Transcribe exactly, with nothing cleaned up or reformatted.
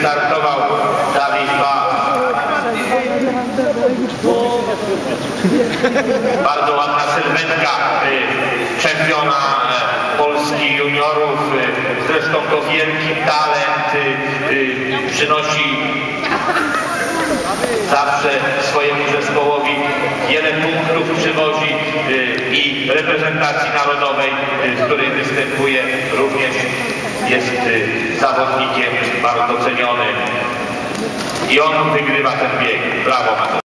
startował Dawid Ba. Bardzo ładna sylwetka czempiona Polski juniorów. Zresztą to wielki talent, przynosi zawsze swojemu zespołowi wiele punktów, przywozi i reprezentacji narodowej, w której występuje, również jest zawodnikiem bardzo cenionym i on wygrywa ten bieg. Brawo, Mateusz.